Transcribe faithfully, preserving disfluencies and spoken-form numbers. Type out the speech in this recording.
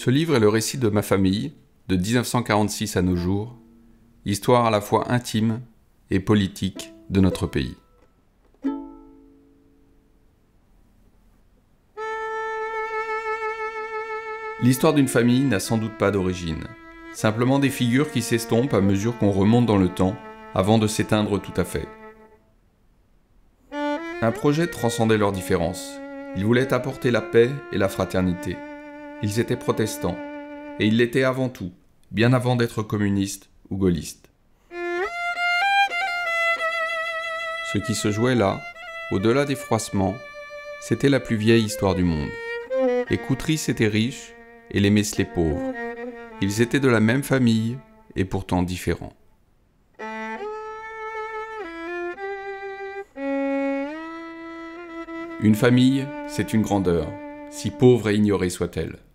Ce livre est le récit de ma famille, de mille neuf cent quarante-six à nos jours, histoire à la fois intime et politique de notre pays. L'histoire d'une famille n'a sans doute pas d'origine, simplement des figures qui s'estompent à mesure qu'on remonte dans le temps, avant de s'éteindre tout à fait. Un projet transcendait leurs différences. Ils voulaient apporter la paix et la fraternité. Ils étaient protestants, et ils l'étaient avant tout, bien avant d'être communistes ou gaullistes. Ce qui se jouait là, au-delà des froissements, c'était la plus vieille histoire du monde. Les Coutris étaient riches et les Meslay pauvres. Ils étaient de la même famille et pourtant différents. Une famille, c'est une grandeur, si pauvre et ignorée soit-elle.